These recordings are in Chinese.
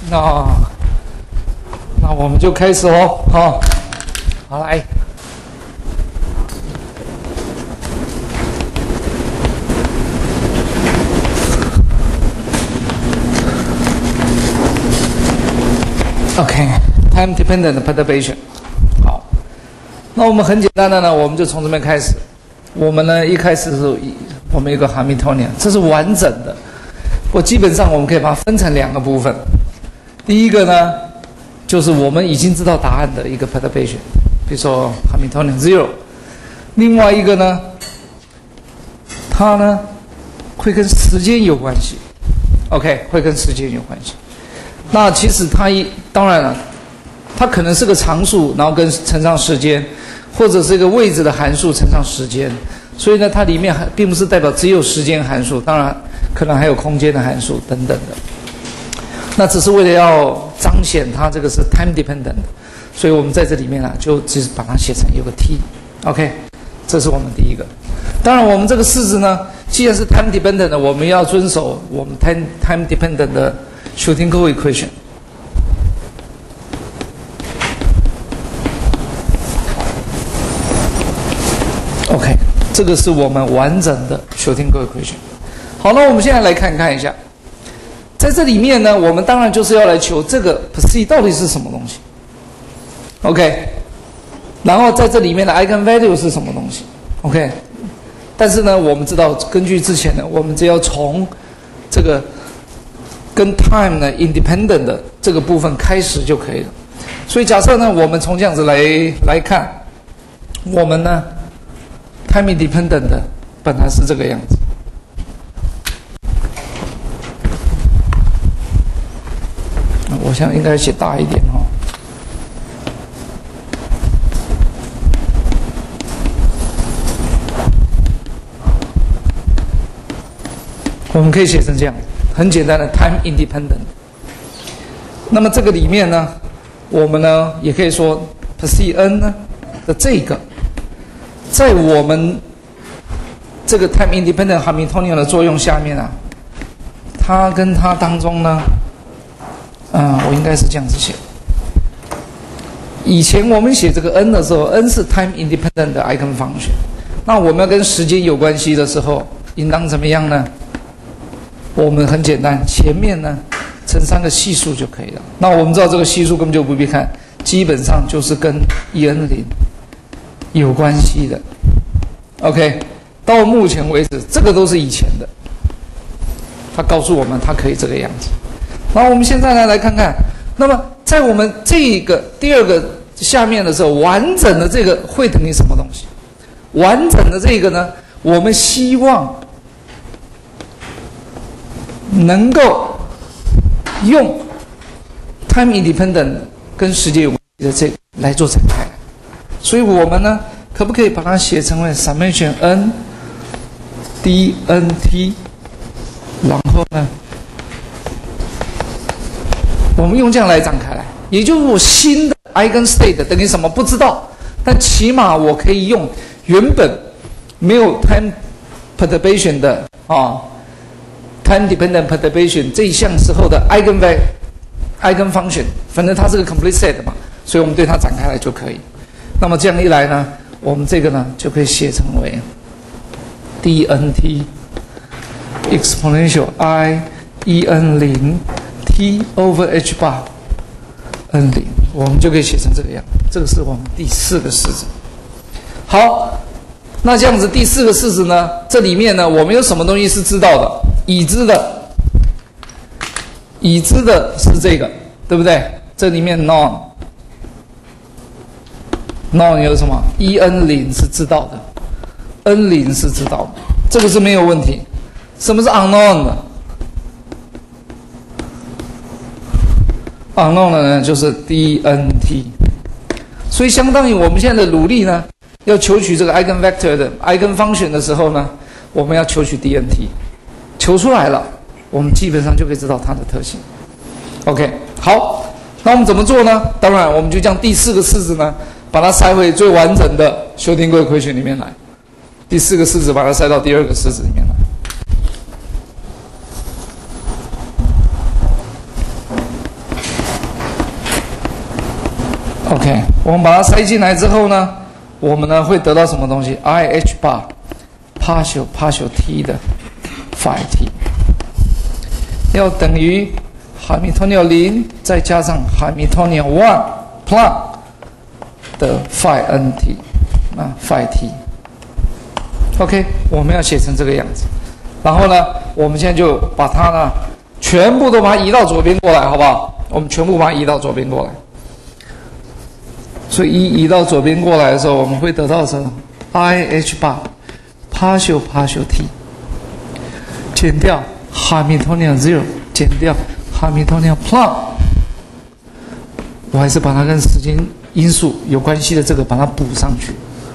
那我们就开始哦，好来。OK，time dependent perturbation。好，那我们很简单的呢，我们就从这边开始。我们呢一开始的时候，我们有个 Hamiltonian， 这是完整的。基本上我们可以把它分成两个部分。第一个呢，就是我们已经知道答案的一个 perturbation， 比如说 Hamiltonian zero。另外一个呢，它呢会跟时间有关系。OK， 会跟时间有关系。那其实它当然了，它可能是个常数，然后跟乘上时间，或者是一个位置的函数乘上时间。所以呢，它里面并不是代表只有时间函数，当然可能还有空间的函数等等的。那只是为了要彰显它这个是 time dependent， 所以我们在这里面就只是把它写成有个 t。OK， 这是我们第一个。当然，我们这个式子呢，既然是 time dependent 的，我们要遵守我们 time dependent 的 Schrödinger equation。OK， 这个是我们完整的 Schrödinger equation。好，那我们现在来看一下，在这里面呢，我们当然就是要来求这个 psi 到底是什么东西。OK， 然后在这里面的 eigenvalue 是什么东西 ？OK， 但是呢，我们知道根据之前呢，我们只要从这个跟 time 呢 independent 的这个部分开始就可以了。所以假设呢，我们从这样子来看，我们呢 time independent 的本来是这个样子。我想应该写大一点哈。我们可以写成这样，很简单的 time independent。那么这个里面呢，我们呢也可以说 psi 呢的这个，在我们这个 time independent Hamiltonian 的作用下面它跟它当中呢。我应该是这样子写。以前我们写这个 n 的时候 ，n 是 time independent 的 eigenfunction。那我们要跟时间有关系的时候，应当怎么样呢？我们很简单，前面呢乘3个系数就可以了。那我们知道这个系数根本就不必看，基本上就是跟 EN0 有关系的。OK， 到目前为止，这个都是以前的。他告诉我们，它可以这个样子。然后我们现在呢来看看，那么在我们这个第二个下面的时候，完整的这个会等于什么东西？完整的这个呢，我们希望能够用 time independent 跟时间有关系的这个来做展开。所以我们呢，可不可以把它写成为 summation n dnt， 然后呢？我们用这样来展开来，也就是我新的 eigenstate 等于什么不知道，但起码我可以用原本没有 time perturbation 的time dependent perturbation 这一项时候的 eigenfunction， 反正它是个 complete set 嘛，所以我们对它展开来就可以。那么这样一来呢，我们这个呢就可以写成为 dnt exponential I en0 T over h bar n0， 我们就可以写成这个样。这个是我们第4个式子。好，那这样子第4个式子呢，这里面呢，我们有什么东西是知道的？已知的是这个，对不对？这里面 non 有什么 ？en0 是知道的 ，n0 是知道的，这个是没有问题。什么是 unknown 的？unknown 的呢，就是 dnt， 所以相当于我们现在的努力呢，要求取这个 eigenvector 的 eigenfunction 的时候呢，我们要求取 dnt， 求出来了，我们基本上就可以知道它的特性。OK， 好，那我们怎么做呢？当然，我们就将第4个式子呢，把它塞回最完整的Schrödinger equation里面来。第4个式子把它塞到第2个式子里面来。 OK， 我们把它塞进来之后呢，我们呢会得到什么东西 ？IH bar partial t 的 phi t 要等于 Hamiltonian 0再加上 Hamiltonian 1 Planck 的 phi nt phi t。OK， 我们要写成这个样子。然后呢，我们现在就把它呢全部都把它移到左边过来，好不好？我们全部把它移到左边过来。所以移到左边过来的时候，我们会得到什么 ？IH bar partial t 减掉 Hamiltonian 0减掉 Hamiltonian Planck， 我还是把它跟时间因素有关系的这个把它补上去，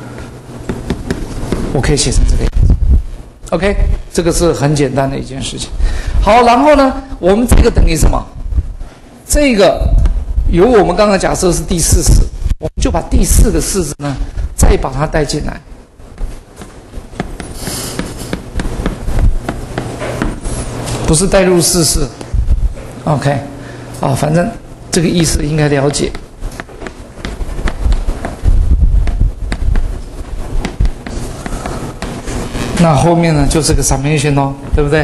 我可以写成这个样子。OK， 这个是很简单的一件事情。好，然后呢，我们这个等于什么？这个由我们刚刚假设是第4式，我们就把第4个式子呢再把它带进来。不是带入4式 ，OK， 啊，反正这个意思应该了解。那后面呢就是个 summation 哦，对不对？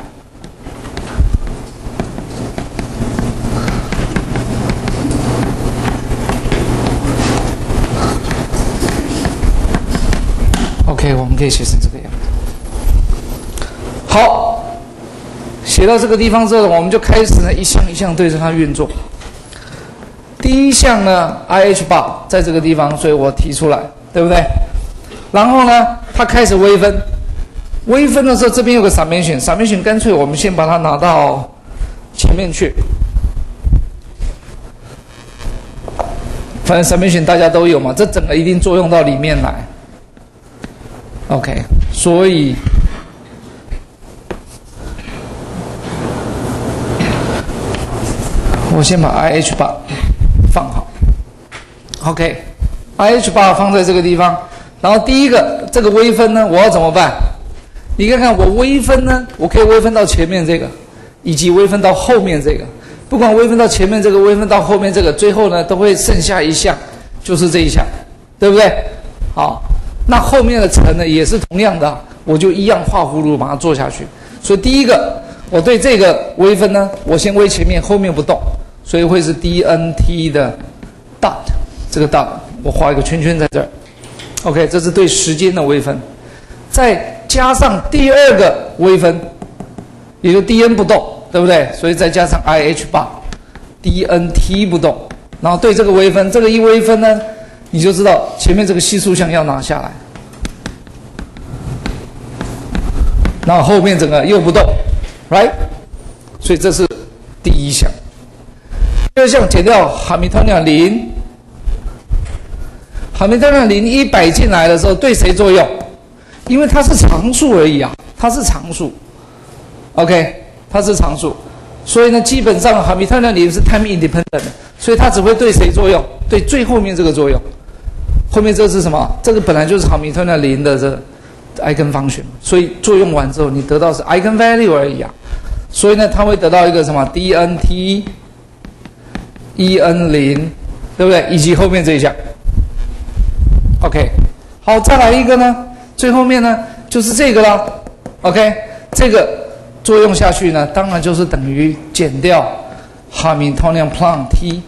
我们可以写成这个样子。好，写到这个地方之后，我们就开始呢一项一项对着它运作。第一项呢 ，IH bar 在这个地方，所以我提出来，对不对？然后呢，它开始微分，微分的时候这边有个 summation， 干脆我们先把它拿到前面去。反正 summation 大家都有嘛，这整个一定作用到里面来。OK， 所以我先把 IH bar 放好。OK，IH bar 放在这个地方，然后第一个这个微分呢，我要怎么办？你看看我微分呢，我可以微分到前面这个，以及微分到后面这个。不管微分到前面这个，微分到后面这个，最后呢都会剩下一项，就是这一项，对不对？好。那后面的乘呢也是同样的，我就一样画葫芦把它做下去。所以第一个，我对这个微分呢，我先微前面，后面不动，所以会是 dnt 的 dot， 这个 dot 我画一个圈圈在这儿。OK， 这是对时间的微分，再加上第二个微分，也就 dn 不动，对不对？所以再加上 IH bar dnt 不动，然后对这个微分，这个一微分呢。你就知道前面这个系数项要拿下来，然后后面整个又不动 ，right？ 所以这是第一项。第二项减掉 Hamiltonian 0， Hamiltonian 0一摆进来的时候对谁作用？因为它是常数而已啊，它是常数 ，OK， 它是常数，所以呢，基本上 Hamiltonian 0是 time independent 的，所以它只会对谁作用？对最后面这个作用。后面这是什么？这个本来就是 Hamiltonian 0的这 eigenfunction， 所以作用完之后，你得到是 eigenvalue 而已啊。所以呢，它会得到一个什么 dnt en 0，对不对？以及后面这一项。OK， 好，再来一个呢，最后面呢就是这个啦。OK， 这个作用下去呢，当然就是等于减掉 Hamiltonian Planck t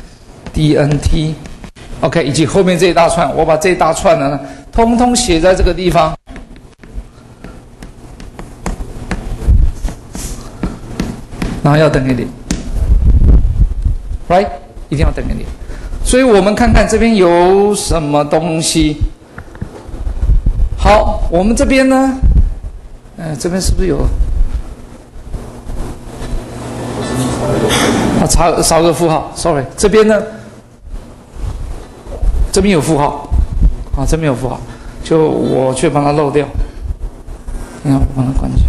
dnt。OK， 以及后面这一大串，我把这一大串的呢，通通写在这个地方。然后要等于0 ，right？ 一定要等于0。所以我们看看这边有什么东西。好，我们这边呢，这边是不是有？啊，少个符号 ，sorry， 这边呢？这边有负号，啊，这边有负号，就我却把它漏掉。你看，我把它关起来。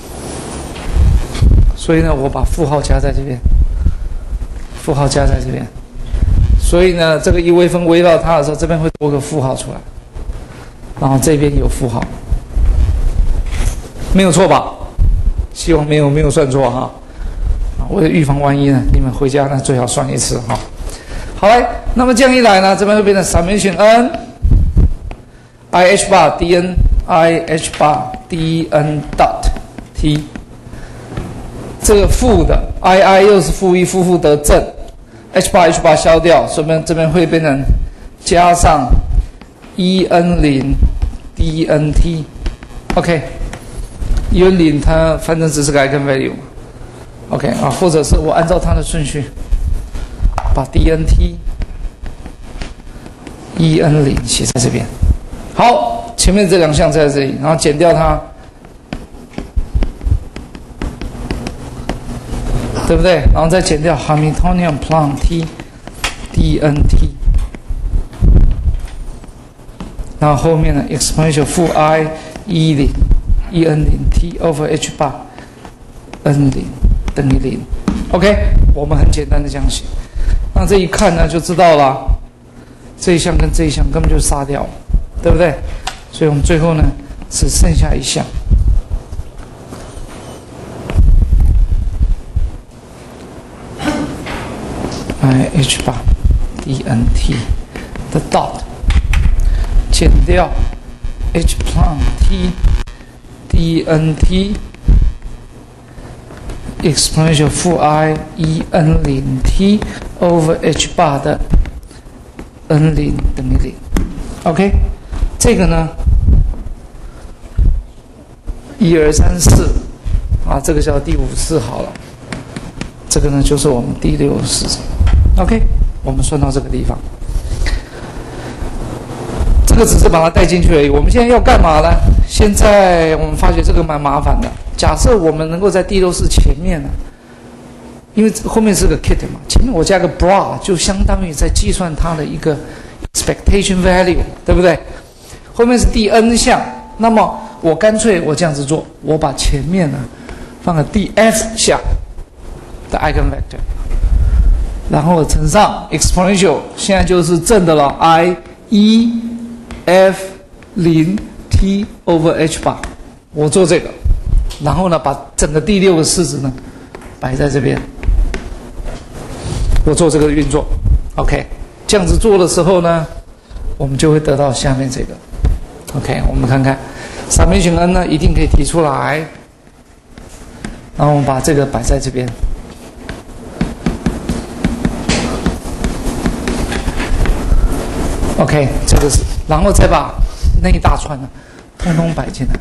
所以呢，我把负号加在这边，负号加在这边。所以呢，这个一微分微到它的时候，这边会多个负号出来，然后这边有负号，没有错吧？希望没有算错哈。为了预防万一呢，你们回家呢最好算一次哈。 好嘞，那么这样一来呢，这边会变成 summation n i h bar dn i h bar dn dot t， 这个负的 i 又是负1，负得正 h bar 消掉，所以这边会变成加上 en0 dnt OK。en0它反正只是个 eigenvalue 嘛 ，OK 啊，或者是我按照它的顺序，把 dnt en0写在这边。好，前面这两项在这里，然后减掉它，对不对？然后再减掉 Hamiltonian Planck t dnt， 然后后面呢 exponential 负 I e0 en0 t over h bar n0等于0 ，OK， 我们很简单的这样写，那这一看呢就知道了，这一项跟这一项根本就杀掉了，对不对？所以我们最后呢只剩下一项，I h bar dnt 的 dot 减掉 h Planck t dnt exponential 负 I en0 t over h bar 的 n0等于0 ，OK， 这个呢，1、2、3、4，啊，这个叫第5式好了，这个呢就是我们第6式 ，OK， 我们算到这个地方。这个只是把它带进去而已。我们现在要干嘛呢？现在我们发觉这个蛮麻烦的。假设我们能够在第6式前面呢，因为后面是个 kit 嘛，前面我加个 bra 就相当于在计算它的一个 expectation value， 对不对？后面是第 n 项，那么我干脆我这样子做，我把前面呢放个第 f 项的 eigenvector， 然后乘上 exponential， 现在就是正的了 i f0 t over h bar， 我做这个，然后呢，把整个第6个式子呢摆在这边，我做这个运作 ，OK， 这样子做的时候呢，我们就会得到下面这个 ，OK， 我们看看 summation n 呢一定可以提出来，然后我们把这个摆在这边。OK， 这个是，然后再把那一大串呢，通通摆进来。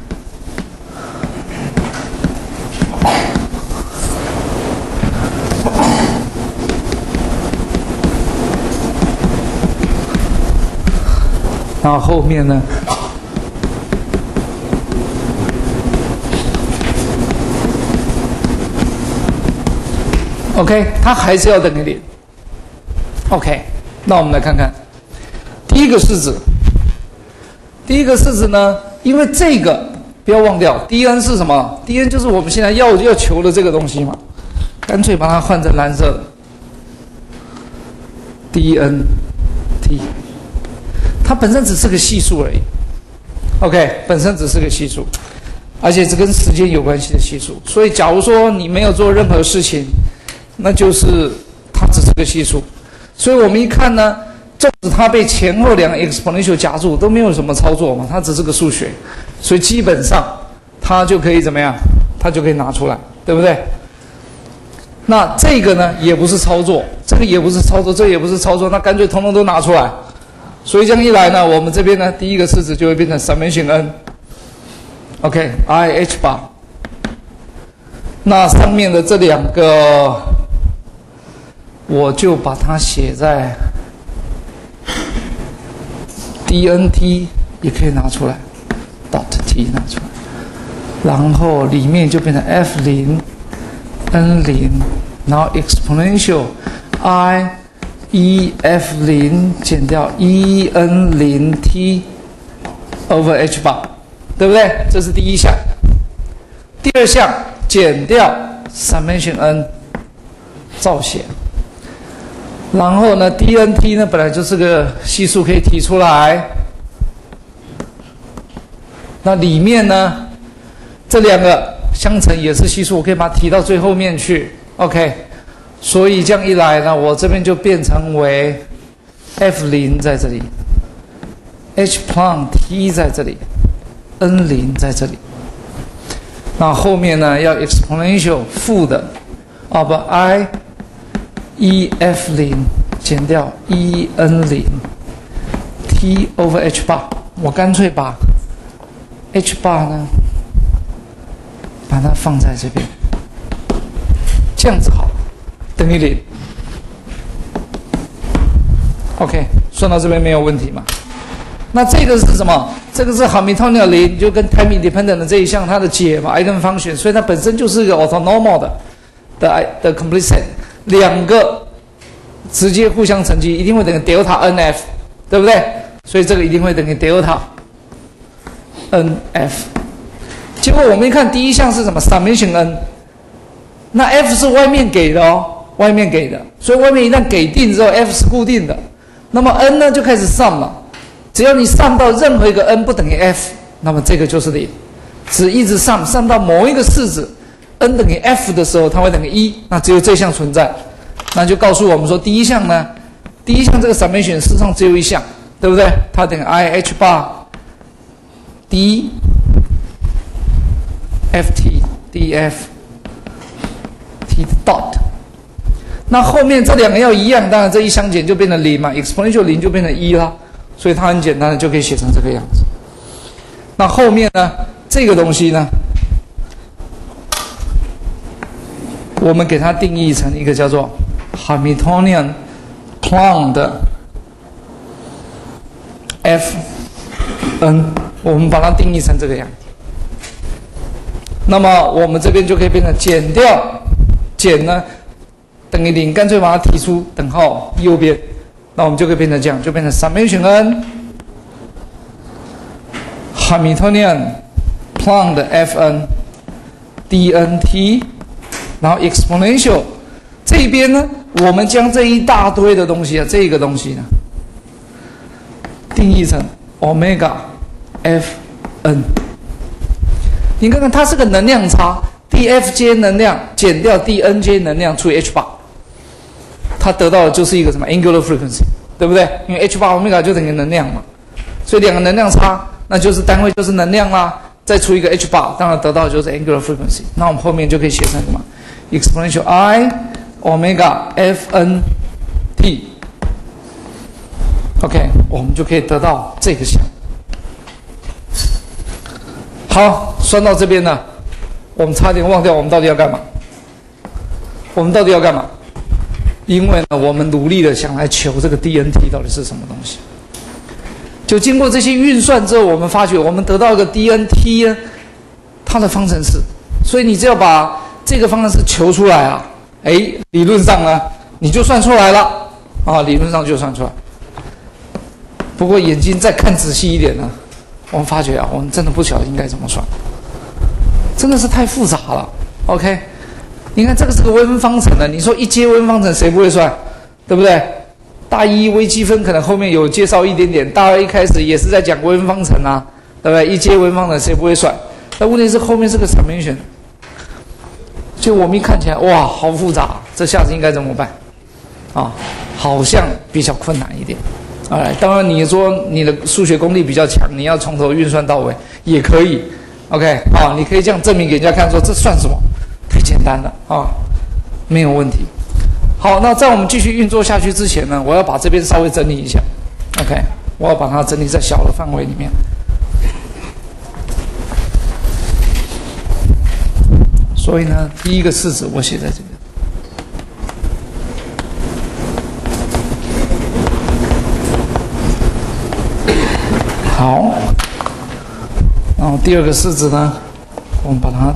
然后后面呢，OK， 它还是要等于0。OK， 那我们来看看第一个式子。第一个式子呢，因为这个不要忘掉 ，dn 是什么 ？dn 就是我们现在要求的这个东西嘛，干脆把它换成蓝色的 dnt， 它本身只是个系数而已。OK， 本身只是个系数，而且是跟时间有关系的系数。所以，假如说你没有做任何事情，那就是它只是个系数。所以我们一看呢，纵使它被前后两个 exponential 夹住，都没有什么操作嘛，它只是个数学，所以基本上它就可以怎么样？它就可以拿出来，对不对？那这个呢，也不是操作，这个也不是操作，这个也不是操作，那干脆统统都拿出来。所以这样一来呢，我们这边呢，第一个式子就会变成 summation n。OK，I h bar。那上面的这两个，我就把它写在 dnt 也可以拿出来 ，dot t 拿出来，然后里面就变成 f0 n0， 然后 exponential i f0 减掉 en0 t over h bar， 对不对？这是第一项。第二项减掉 summation n， 照写。然后呢 ，dnt 呢本来就是个系数，可以提出来。那里面呢，这两个相乘也是系数，我可以把它提到最后面去。OK， 所以这样一来呢，我这边就变成为 F0在这里 ，H plum T 在这里 ，N0在这里。那后面呢要 exponential 负的，把 I EF0 减掉 EN0 T over H bar， 我干脆把 H bar 呢把它放在这边，这样子好，等于0。OK， 算到这边没有问题嘛？那这个是什么？这个是 Hamiltonian 0，就跟 time independent 的这一项它的解嘛 ，eigenfunction， 所以它本身就是一个 orthonormal 的 complete set， 两个直接互相乘积一定会等于 delta NF， 对不对？所以这个一定会等于 delta NF。结果我们一看第一项是什么 summation n， 那 F 是外面给的哦，外面给的，所以外面一旦给定之后 F 是固定的，那么 n 呢就开始 sum 了。只要你上到任何一个 n 不等于 f， 那么这个就是0。只一直上到某一个式子 n 等于 f 的时候，它会等于1，那只有这项存在。那就告诉我们说，第一项呢，第一项这个 summation 事实上只有一项，对不对？它等于 I h bar d ft df t dot。那后面这两个要一样，当然这一相减就变成0嘛 ，exponential 0就变成1啦。所以它很简单的就可以写成这个样子。那后面呢，这个东西呢，我们给它定义成一个叫做 Hamiltonian Plum 的 Fn， 我们把它定义成这个样子。那么我们这边就可以变成减掉减呢等于0，干脆把它提出等号右边。那我们就可以变成这样，就变成 summation n Hamiltonian Plum 的 Fn dnt， 然后 exponential 这一边呢，我们将这一大堆的东西这个东西呢，定义成 omega Fn。你看看，它是个能量差 ，dfj 能量减掉 dnj 能量除以 h bar。它得到的就是一个什么 angular frequency， 对不对？因为 h bar omega 就等于能量嘛，所以两个能量差，那就是单位就是能量啦，再除一个 h bar， 当然得到的就是 angular frequency。那我们后面就可以写成什么 exponential I omega Fn t。OK， 我们就可以得到这个项。好，算到这边呢，我们差点忘掉我们到底要干嘛。我们到底要干嘛？因为呢，我们努力的想来求这个 dnt 到底是什么东西。就经过这些运算之后，我们发觉我们得到一个 dnt 呢，它的方程式。所以你只要把这个方程式求出来啊，理论上呢你就算出来了啊，理论上就算出来。不过眼睛再看仔细一点呢，我们发觉啊，我们真的不晓得应该怎么算，真的是太复杂了。OK。你看这个是个微分方程的，你说一阶微分方程谁不会算，对不对？大一微积分可能后面有介绍一点点，大二一开始也是在讲微分方程啊，对不对？一阶微分方程谁不会算？但问题是后面是个 summation， 就我们一看起来哇，好复杂，这下子应该怎么办？啊，好像比较困难一点。当然你说你的数学功力比较强，你要从头运算到尾也可以。OK， 你可以这样证明给人家看，说这算什么？太简单了啊，没有问题。好，那在我们继续运作下去之前呢，我要把这边稍微整理一下。OK， 我要把它整理在小的范围里面。所以呢，第一个式子我写在这边。好，然后第二个式子呢，我们把它。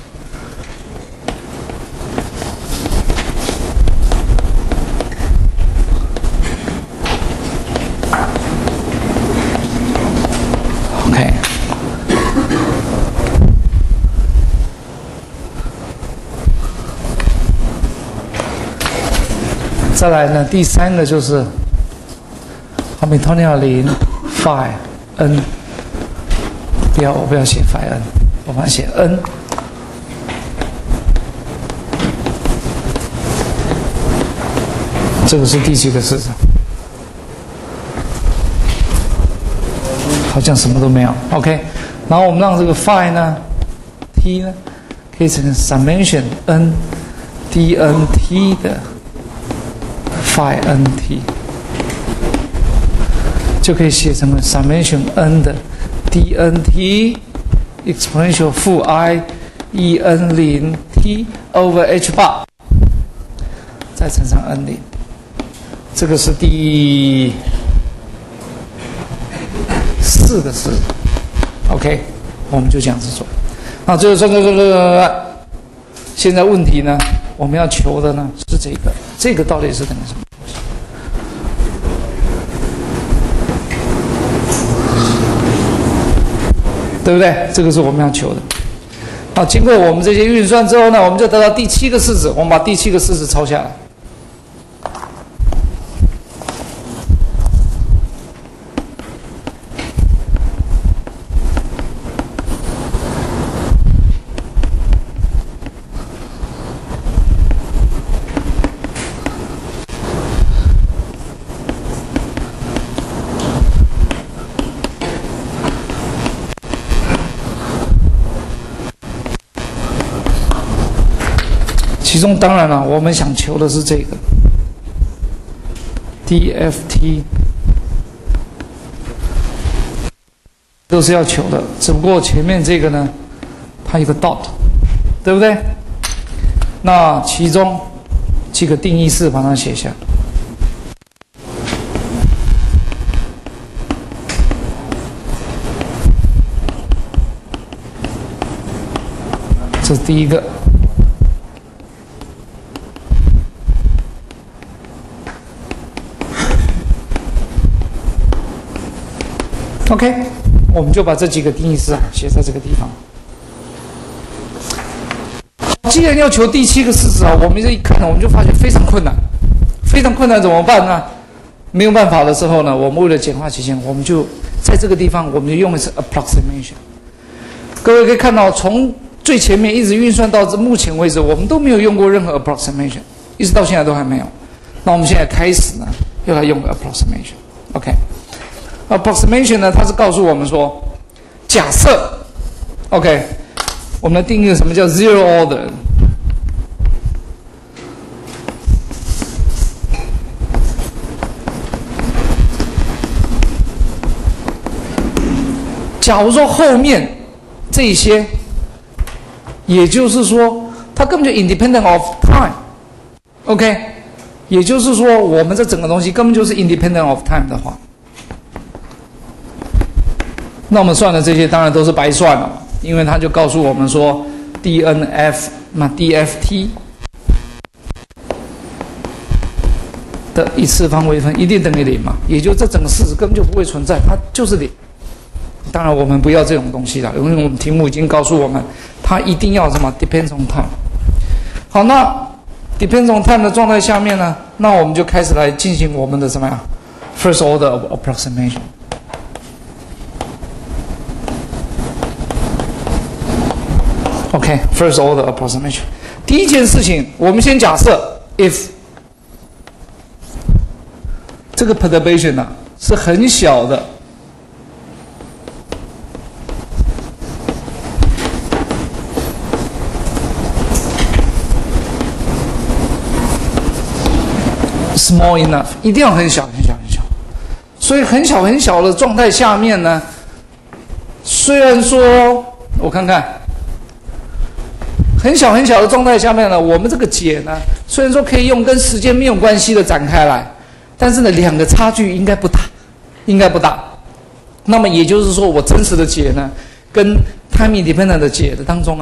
再来呢，第三个就是 Hamiltonian 0 phi n， 我不要写 phi n， 我把它写 n。 这个是第几个式子？好像什么都没有。OK， 然后我们让这个 phi 呢 ，t 呢，可以成 summation n dnt 的 phi nt， 就可以写成了 summation n 的 dnt exponential 负 i e n 0 t over h bar， 再乘上 n 0，这个是第4个式子。OK， 我们就这样子做。那最后现在问题呢，我们要求的呢是这个到底是等于什么东西？对不对？这个是我们要求的。好，经过我们这些运算之后呢，我们就得到第7个式子。我们把第7个式子抄下来。其中当然了，我们想求的是这个 DFT， 都是要求的，只不过前面这个呢，它有个 dot， 对不对？那其中几个定义式把它写下。这是第一个。OK， 我们就把这几个定义式写在这个地方。既然要求第7个式子我们这一看呢，我们就发现非常困难，非常困难，怎么办呢？没有办法的时候呢，我们为了简化起见，我们就在这个地方，我们就用的是 approximation。各位可以看到，从最前面一直运算到目前为止，我们都没有用过任何 approximation， 一直到现在都还没有。那我们现在开始呢，要来用 approximation。OK。Approximation 呢，它是告诉我们说，假设 ，OK， 我们来定义什么叫 zero order。假如说后面这些，也就是说，它根本就 independent of time，OK， 也就是说，我们这整个东西根本就是 independent of time 的话。那我们算的这些当然都是白算了，因为他就告诉我们说 ，DNF 那 DFT 的一次方微分一定等于0嘛，也就这整个式子根本就不会存在，它就是0。当然我们不要这种东西了，因为我们题目已经告诉我们，它一定要什么 depends on time。好，那 depends on time 的状态下面呢，那我们就开始来进行我们的什么呀 ？first order of approximation。OK，first order approximation。第一件事情，我们先假设 if 这个 perturbation 呢是很小的，small enough， 一定要很小很小很小。所以很小很小的状态下面呢，虽然说我看看。很小很小的状态下面呢，我们这个解呢，虽然说可以用跟时间没有关系的展开来，但是呢，两个差距应该不大，应该不大。那么也就是说，我真实的解呢，跟 time independent 的解的当中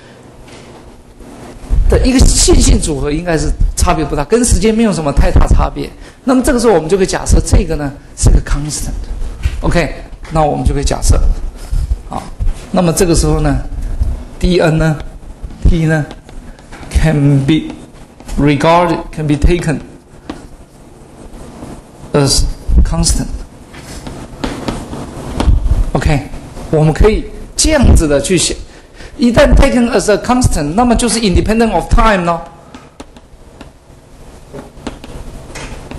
的一个线性组合应该是差别不大，跟时间没有什么太大差别。那么这个时候我们就可以假设这个呢是个 constant，OK， 那我们就可以假设，好，那么这个时候呢 ，dn 呢 ，t 呢 ，can be regarded，can be taken as constant，OK， 我们可以这样子的去写。一旦 taken as a constant， 那么就是 independent of time 咯。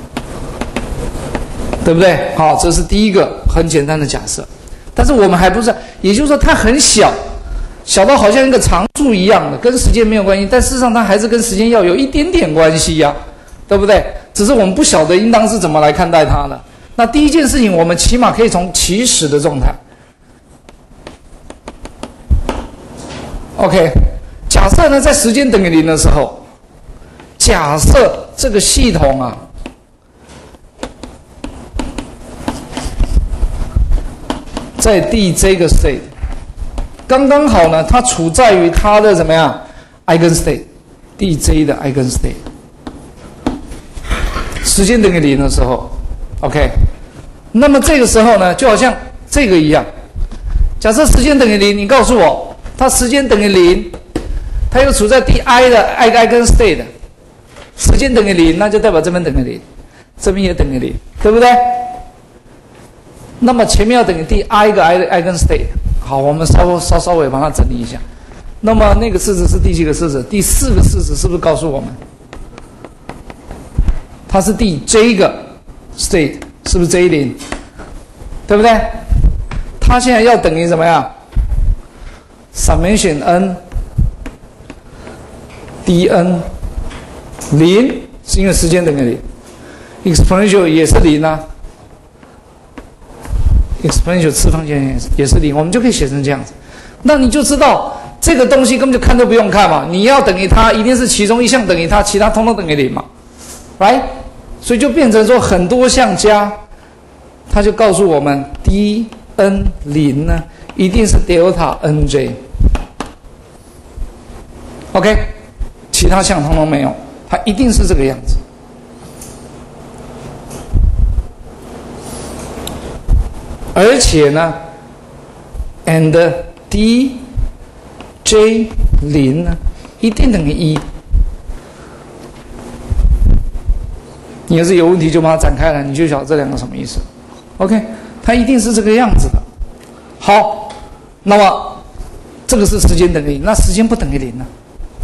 对不对？好，这是第一个很简单的假设。但是我们还不是，也就是说它很小，小到好像一个常数一样的，跟时间没有关系，但事实上它还是跟时间要有一点点关系呀，对不对？只是我们不晓得应当是怎么来看待它的。那第一件事情，我们起码可以从起始的状态。OK， 假设呢，在时间等于0的时候，假设这个系统啊，在第这个 state， 刚刚好呢，它处在于它的怎么样 eigen state， 第 J 的 eigen state， 时间等于0的时候 ，OK， 那么这个时候呢，就好像这个一样，假设时间等于0，你告诉我。它时间等于0，它又处在第 I 的 eigen state， 时间等于0，那就代表这边等于0，这边也等于0，对不对？那么前面要等于第 I 个 eigen state。好，我们稍微把它整理一下。那么那个式子是第几个式子？第4个式子是不是告诉我们，它是第 J 个 state， 是不是 J0？ 对不对？它现在要等于怎么样？summation n dn 0是因为时间等于0 ，exponential 也是0啊 ，exponential 次方线也是0，我们就可以写成这样子。那你就知道这个东西根本就看都不用看嘛，你要等于它，一定是其中一项等于它，其他通通等于0嘛 ，right？ 所以就变成说很多项加，它就告诉我们 dn 0呢。一定是 delta nj，OK， 其他项通通没有，它一定是这个样子。而且呢 ，and dj0呢，一定等于1。你要是有问题就把它展开来，你就晓得这两个什么意思。OK， 它一定是这个样子的。好，那么这个是时间等于0，那时间不等于0呢？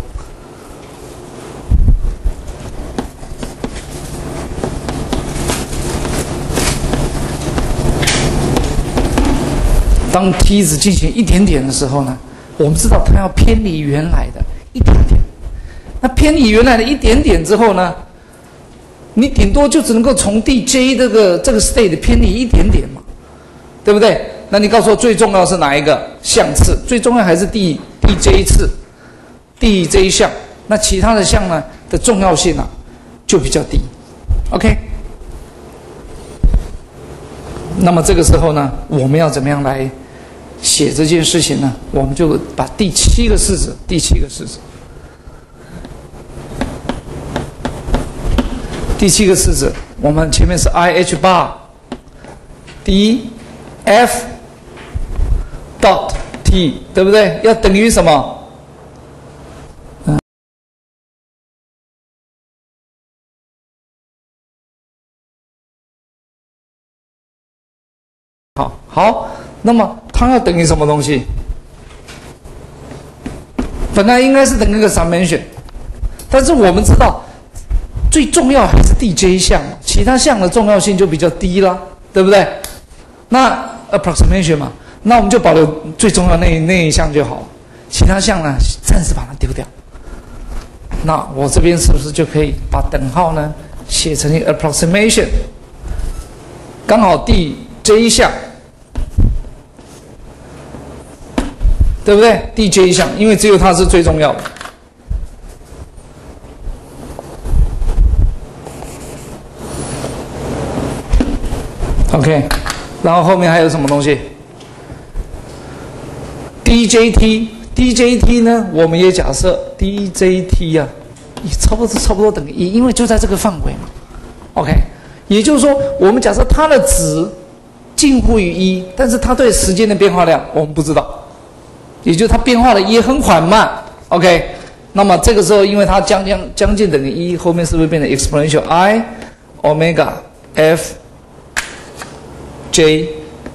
当梯子进行一点点的时候呢，我们知道它要偏离原来的一点点。那偏离原来的一点点之后呢，你顶多就只能够从第 J 这个 state 偏离一点点嘛，对不对？那你告诉我最重要是哪一个项次？最重要还是第 J 次，第 J 项。那其他的项呢的重要性啊就比较低。OK。那么这个时候呢，我们要怎么样来写这件事情呢？我们就把第7个式子，第7个式子，我们前面是 IH bar dF dot t， 对不对？要等于什么？好，那么它要等于什么东西？本来应该是等于个 summation， 但是我们知道最重要还是第 J 项，其他项的重要性就比较低了，对不对？那 approximation 嘛，那我们就保留最重要那一项就好了，其他项呢暂时把它丢掉。那我这边是不是就可以把等号呢写成一个 approximation， 刚好第 J 项。对不对？第 J 项，因为只有它是最重要的。OK， 然后后面还有什么东西 ？DJT 呢？我们也假设 DJT 啊，差不多等于1，因为就在这个范围嘛。OK， 也就是说，我们假设它的值近乎于1，但是它对时间的变化量我们不知道。也就是它变化的也很缓慢 ，OK， 那么这个时候，因为它将近等于1，后面是不是变成 exponential I omega f j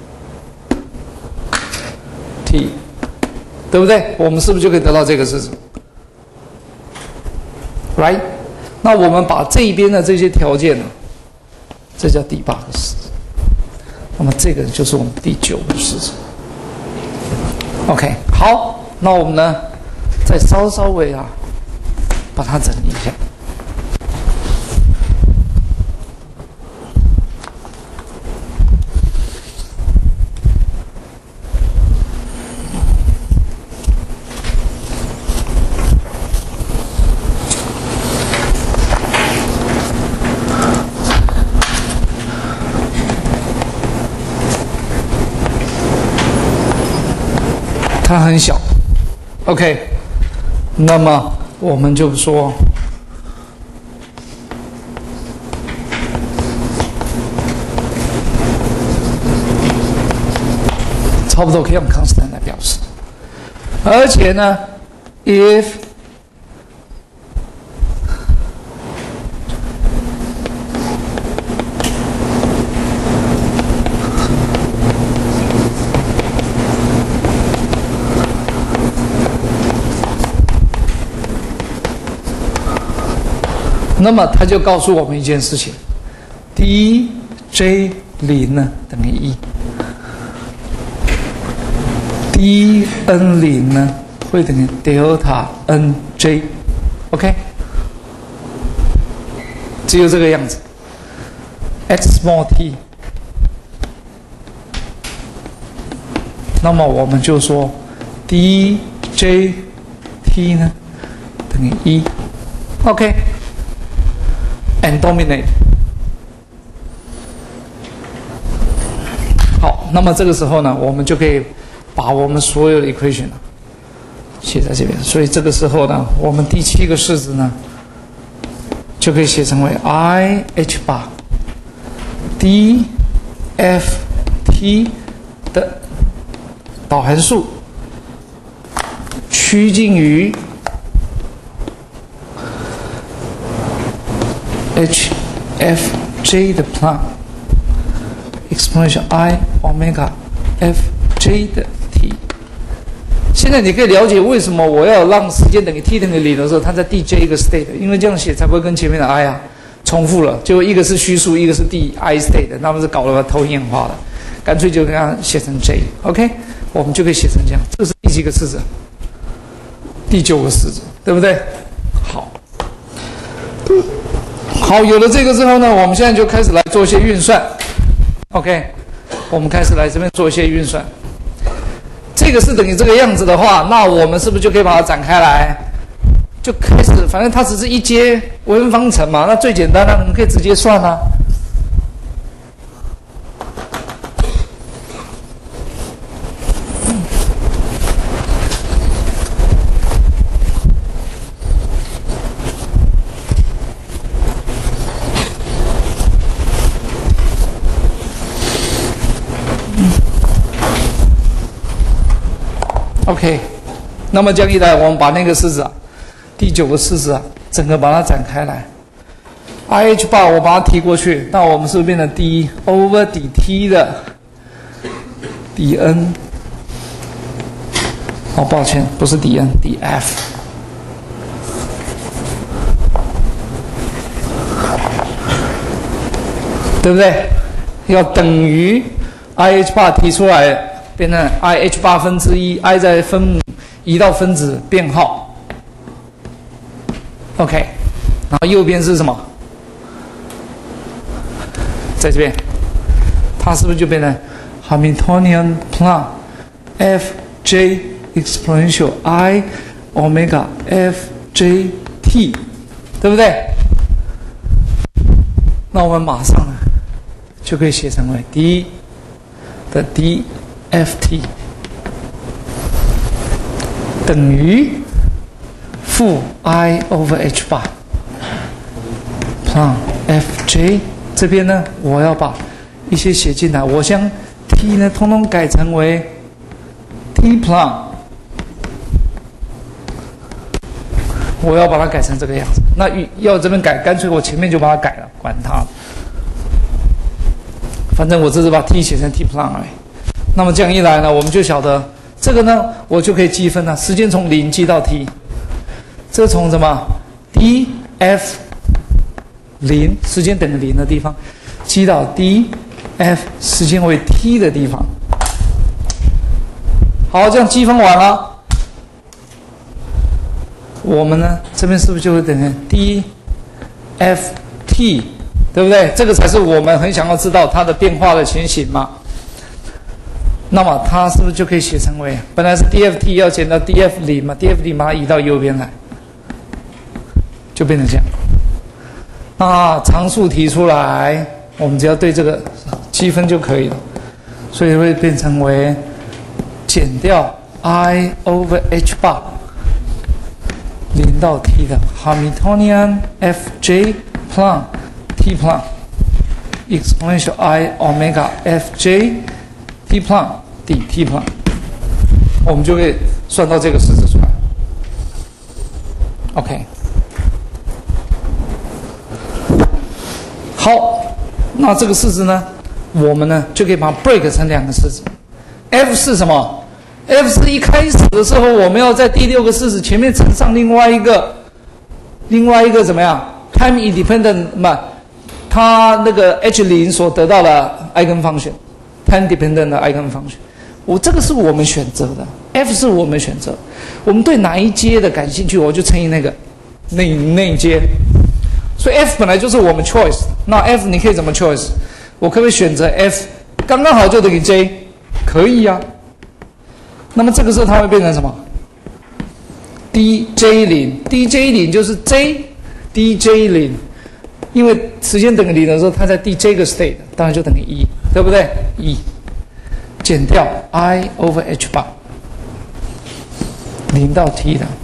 t， 对不对？我们是不是就可以得到这个式子 ？Right？ 那我们把这一边的这些条件呢， 这叫第8个式子。那么这个就是我们第9个式子。OK， 好，那我们呢，再稍微把它整理一下。它很小 ，OK， 那么我们就说，差不多可以用 constant 来表示，而且呢 ，if那么他就告诉我们一件事情 ：dj0 呢等于1 ，dn0 呢会等于 delta nj，OK， 只有这个样子 ，x small t。那么我们就说 djt 呢等于1，OK。and dominate。好，那么这个时候呢，我们就可以把我们所有的 equation 写在这边。所以这个时候呢，我们第7个式子呢，就可以写成为 IH8 dft 的导函数趋近于HFJ 的 plan exponential I omega FJ 的 t。现在你可以了解为什么我要让时间等于 t 等于0的时候，它在第 j 一个 state， 因为这样写才不会跟前面的 I 重复了，就一个是虚数，一个是第 I state， 那么是搞了头眼花的，干脆就给它写成 J。OK， 我们就可以写成这样。这是第几个式子？第9个式子，对不对？好，有了这个之后呢，我们现在就开始来做一些运算。OK， 我们开始来这边做一些运算。这个是等于这个样子的话，那我们是不是就可以把它展开来？就开始，反正它只是一阶微分方程嘛，那最简单的，我们可以直接算啊。OK， 那么这样一来，我们把那个式子第9个式子整个把它展开来。IH8 我把它提过去，那我们是不是变成 d over dt 的 dn？ 哦，抱歉，不是 dn，df。对不对？要等于 IH8 提出来。变成 IH8 分之1 ，i 在分母移到分子编号 ，OK， 然后右边是什么？在这边，它是不是就变成 Hamiltonian plan fj exponential I omega fjt， 对不对？那我们马上呢就可以写成为 d 的 dft 等于负 I over h8 plan fj。这边呢，我要把一些写进来，我将 t 呢通通改成为 t plan， 我要把它改成这个样子。那要这边改，干脆我前面就把它改了，管它。反正我这是把 t 写成 t plan 而已。那么这样一来呢，我们就晓得这个呢，我就可以积分了。时间从0积到 t， 这从什么 df 0，时间等于0的地方， 积到 df 时间为 t 的地方。好，这样积分完了，我们呢这边是不是就会等于 dft， 对不对？这个才是我们很想要知道它的变化的情形嘛。那么它是不是就可以写成为，本来是 dft 要减到 df0嘛 ，df0把它移到右边来，就变成这样。那常数提出来，我们只要对这个积分就可以了，所以会变成为减掉 I over h bar 0到 t 的 Hamiltonian fj plum t plum exponential I omega fj t plum dt plum， 我们就可以算到这个式子出来。OK， 好，那这个式子呢，我们呢就可以把它 break 成两个式子。F 是什么 ？F 是一开始的时候，我们要在第6个式子前面乘上另外一个怎么样 ？time independent 嘛，它那个 h0所得到的 eigenfunction。time dependent 的 eigenfunction， 这个是我们选择的 ，F 是我们选择，我们对哪一阶的感兴趣，我就乘以那一阶，所以 F 本来就是我们 choice， 那 F 你可以怎么 choice？ 我可不可以选择 F 刚刚好就等于 J？ 可以呀、那么这个时候它会变成什么 ？DJ0 就是 J，DJ0， 因为时间等于0的时候，它在第 J 个 state， 当然就等于1。对不对？1减掉 I over h bar 0到 t 的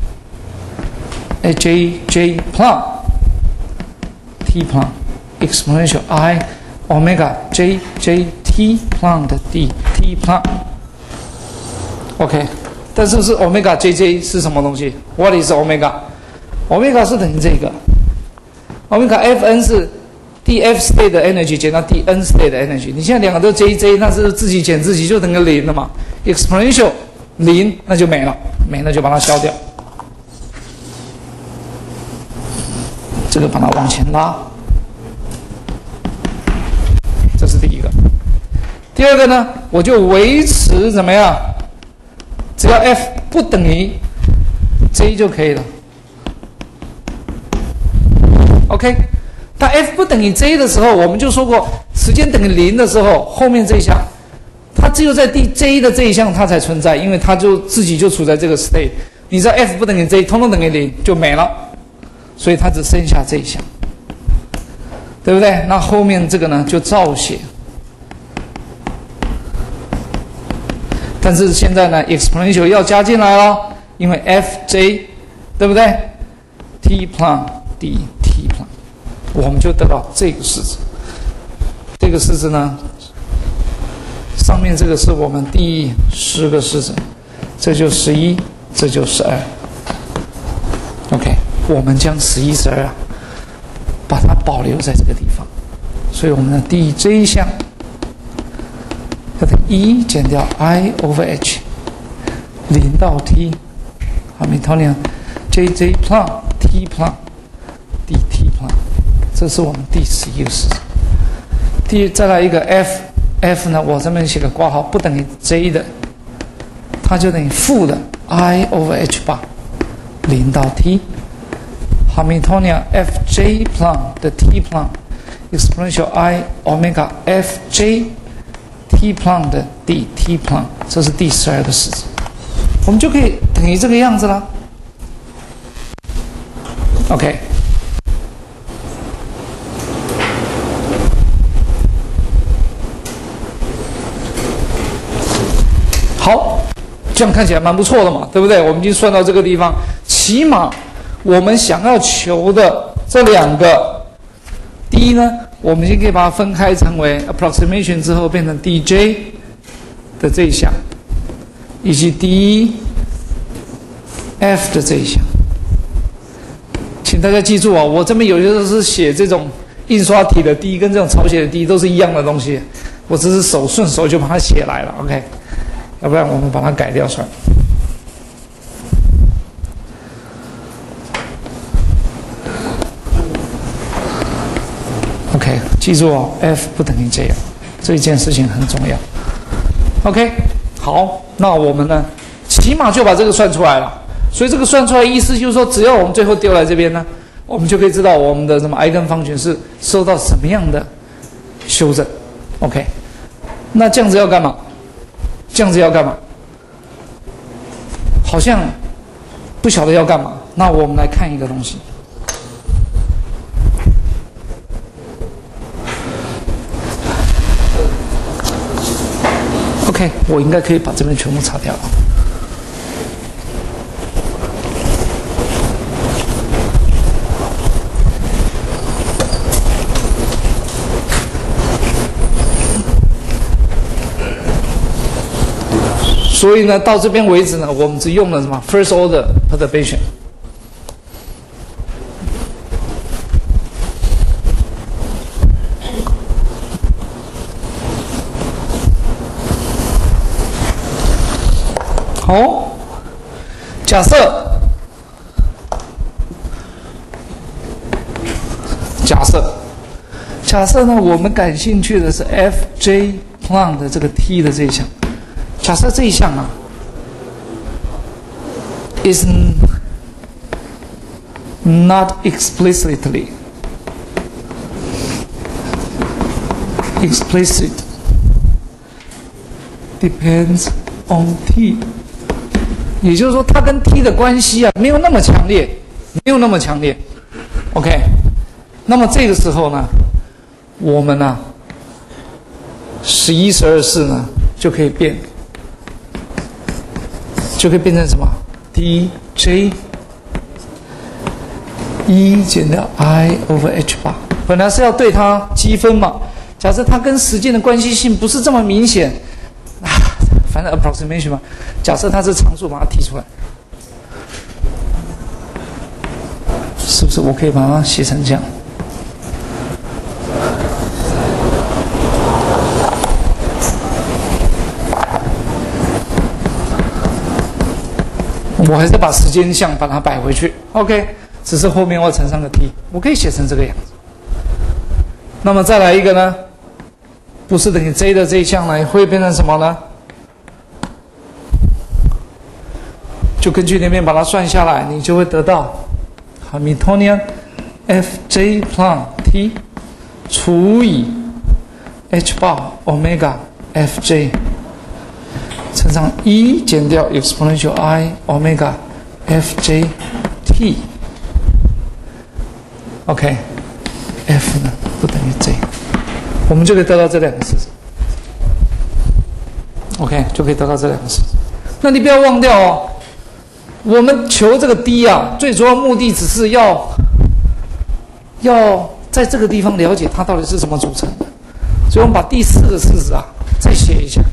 j plum t plum exponential I omega j t plum 的 d t plum。OK， 但是omega jj 是什么东西 ？What is omega？Omega 是等于这个 ，omega fn 是df state 的 energy 减到 dn state 的 energy， 你现在两个都 jj， 那是自己减自己就等于0了嘛 ？exponential 0那就没了，没了就把它消掉。这个把它往前拉，这是第一个。第二个呢，我就维持怎么样？只要 f 不等于 j 就可以了。OK。当 f 不等于 j 的时候，我们就说过，时间等于0的时候，后面这一项，它只有在第 j 的这一项它才存在，因为它就自己就处在这个 state。你知道 f 不等于 j， 通通等于0就没了，所以它只剩下这一项，对不对？那后面这个呢就照写，但是现在呢 exponential 要加进来咯，因为 fj， 对不对 ？t plum d t plum。我们就得到这个式子，这个式子呢，上面这个是我们第10个式子，这就11，这就12。OK， 我们将11、12把它保留在这个地方，所以我们的第这一项，它的1减掉 I over h 0到 t Hamiltonian jj plum t plum dt plum。这是我们第11个式子。再来一个 f 呢，我这边写个括号，不等于 j 的，它就等于负的 I over h bar 0到 t Hamiltonian fj plum 的 t plum exponential I omega fj t plum 的 dt plum， 这是第12个式子，我们就可以等于这个样子了。OK。好，这样看起来蛮不错的嘛，对不对？我们已经算到这个地方，起码我们想要求的这两个，第一呢，我们先可以把它分开成为 approximation 之后变成 dj 的这一项，以及 df 的这一项。请大家记住啊，我这边有些时候是写这种印刷体的 d 跟这种草写的 d 都是一样的东西，我只是顺手就把它写来了 ，OK。要不然我们把它改掉算了。OK， 记住哦 ，F 不等于 J 哦，这一件事情很重要。OK， 好，那我们呢，起码就把这个算出来了。所以这个算出来的意思就是说，只要我们最后丢来这边呢，我们就可以知道我们的什么 eigenfunction 是受到什么样的修正。OK， 那这样子要干嘛？这样子要干嘛？好像不晓得要干嘛。那我们来看一个东西。OK， 我应该可以把这边全部擦掉了。所以呢，到这边为止呢，我们只用了什么 first order perturbation。好，假设呢，我们感兴趣的是 Fj Plum 的这个 T 的这一项。假设这一项啊 is not explicit depends on T， 也就是说它跟 T 的关系啊没有那么强烈。OK， 那么这个时候呢，我们呢11、12、4呢就可以变成什么 dj 1减掉 I over h 8，本来是要对它积分嘛。假设它跟时间的关系性不是这么明显啊，反正 approximation 嘛。假设它是常数，把它提出来，是不是我可以把它写成这样？我还是把时间项把它摆回去 ，OK， 只是后面我乘上个 t， 我可以写成这个样子。那么再来一个呢，不是等于 j 的这一项呢，会变成什么呢？就根据那边把它算下来，你就会得到 Hamiltonian Fj Plum T 除以 h bar omega Fj。乘上1减掉 exponential I omega Fj T。OK，F 呢不等于 J， 我们就可以得到这两个式子。OK， 就可以得到这两个式子。那你不要忘掉哦，我们求这个 D 啊，最主要目的只是要在这个地方了解它到底是怎么组成的。所以我们把第4个式子啊再写一下。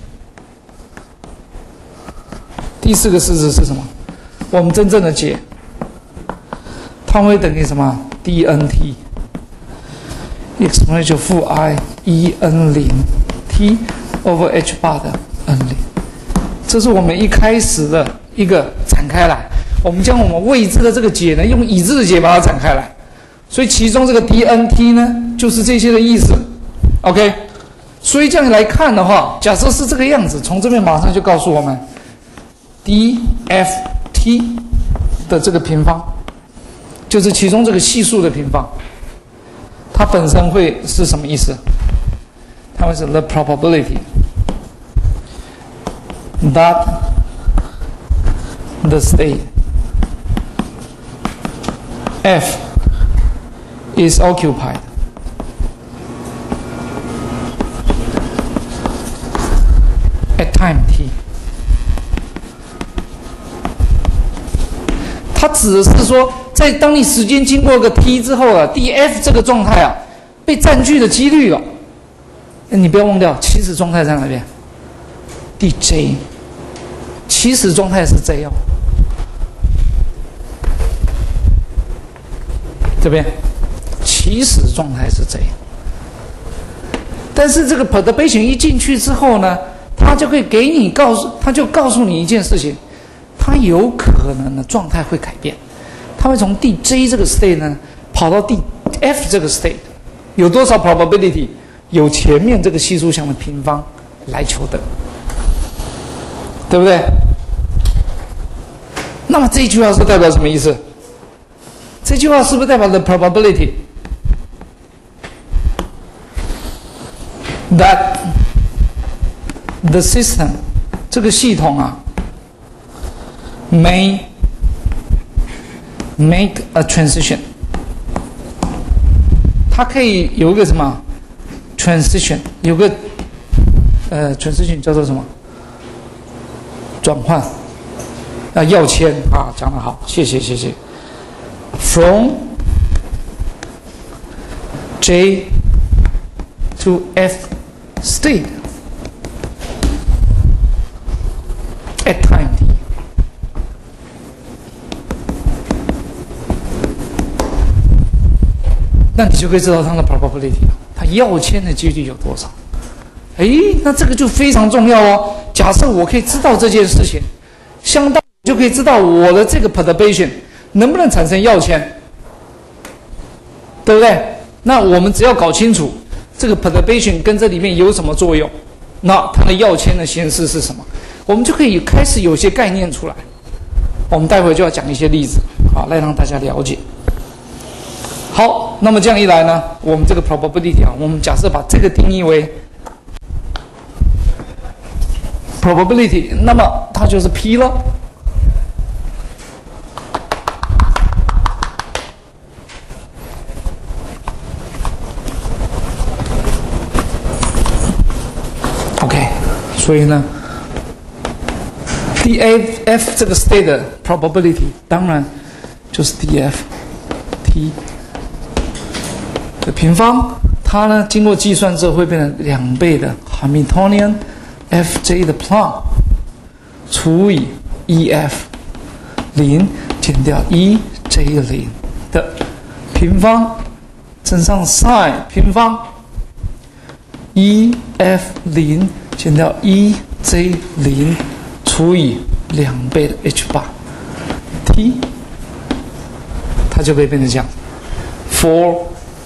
第4个式子是什么？我们真正的解，它会等于什么 ？dnt exponential 负 I en0 t over h bar 的 n0， 这是我们一开始的一个展开来。我们将我们未知的这个解呢，用已知的解把它展开来。所以其中这个 dnt 呢，就是这些的意思。OK， 所以这样来看的话，假设是这个样子，从这边马上就告诉我们。dft 的这个平方，就是其中这个系数的平方，它本身会是什么意思？它会是 the probability that the state F is occupied at time t。它指的是说，在当你时间经过个 t 之后啊 ，df 这个状态啊，被占据的几率啊，你不要忘掉起始状态在哪边 ？dj， 起始状态是 j 哦，这边起始状态是 j， 但是这个 perturbation 一进去之后呢，它就会给你告诉你一件事情。它有可能的状态会改变，它会从 dj 这个 state 呢跑到 df 这个 state， 有多少 probability？ 有前面这个系数项的平方来求得，对不对？那么这一句话是代表什么意思？这句话是不是代表 the probability that the system 这个系统啊 may make a transition， 它可以有一个什么 transition， 有个transition 叫做什么？转换啊，跃迁啊，讲得好，谢谢。From J to F state at time t。那你就可以知道它的 probability， 它跃迁的几率有多少？那这个就非常重要哦。假设我可以知道这件事情，相当就可以知道我的这个 perturbation 能不能产生跃迁，对不对？那我们只要搞清楚这个 perturbation 跟这里面有什么作用，那它的跃迁的形式是什么，我们就可以开始有些概念出来。我们待会就要讲一些例子，好，来让大家了解。好，那么这样一来呢，我们这个 probability 啊，我们假设把这个定义为 probability， 那么它就是 P 了。OK， 所以呢 ，df 这个 state 的 probability 当然就是 df t 的平方，它呢经过计算之后会变成2倍的 Hamiltonian Fj 的 plot 除以 EF 0减掉 EJ 的0的平方乘上 sin 平方 EF 0减掉 EJ 0除以2倍的 h8 t， 它就可以变成这样 for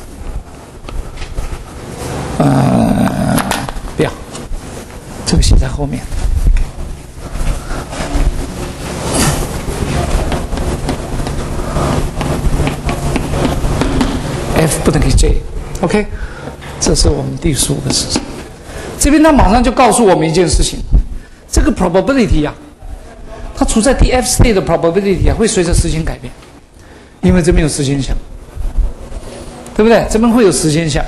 不要，这个写在后面。F 不等于 J，OK， 这是我们第15个事情。这边它马上就告诉我们一件事情，这个 probability 啊，它处在 df state 的 probability 啊，会随着时间改变，因为这边有时间项，对不对？这边会有时间项。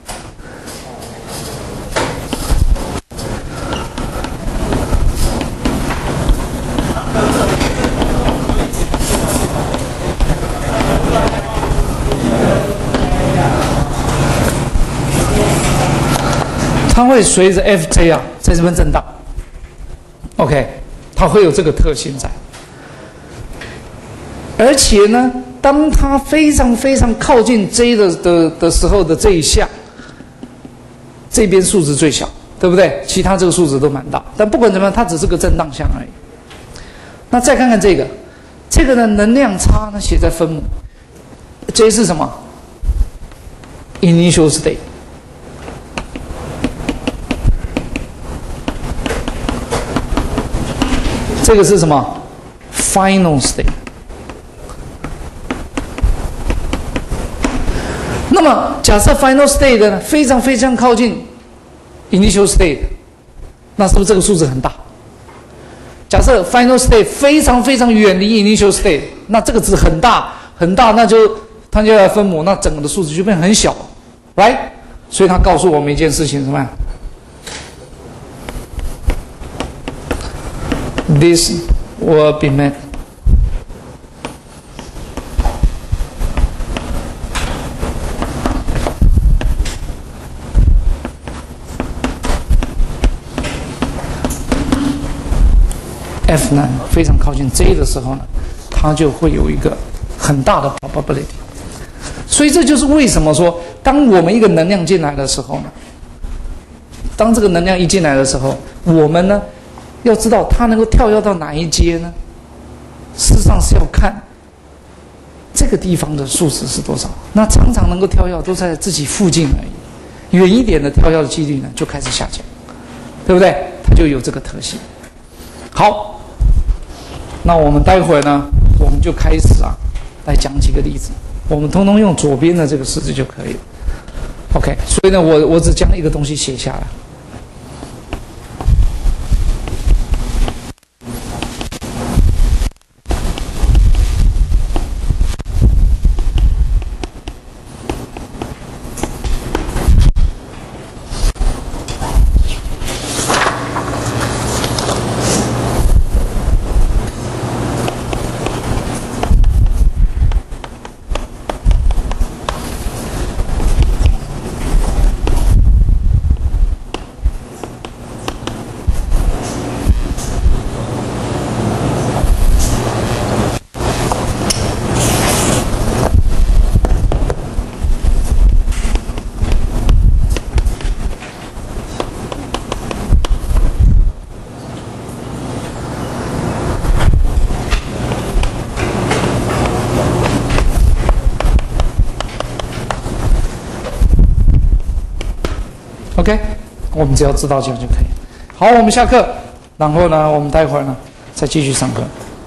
它会随着 Fj 啊，在这边震荡 ，OK， 它会有这个特性在。而且呢，当它非常非常靠近 J 的时候的这一下，这边数值最小，对不对？其他这个数值都蛮大，但不管怎么样，它只是个震荡项而已。那再看看这个，这个呢，能量差呢写在分母 ，J 是什么 ？Initial state。这个是什么 ？Final state。那么，假设 final state 呢非常非常靠近 initial state， 那是不是这个数字很大？假设 final state 非常非常远离 initial state， 那这个值很大很大，那就它就要分母，那整个的数值就变很小 ，right？ 所以它告诉我们一件事情，什么呀？ This will be met. F 呢非常靠近 J 的时候呢，它就会有一个很大的 probability。所以这就是为什么说，当我们一个能量进来的时候呢，当这个能量一进来的时候，我们呢要知道它能够跳跃到哪一阶呢？事实上是要看这个地方的数值是多少？那常常能够跳跃都在自己附近而已，远一点的跳跃的几率呢就开始下降，对不对？它就有这个特性。好，那我们待会儿呢，我们就开始来讲几个例子，我们通通用左边的这个式子就可以了。OK， 所以呢，我只将一个东西写下来。OK， 我们只要知道这样就可以。好，我们下课，然后呢，我们待会儿呢再继续上课。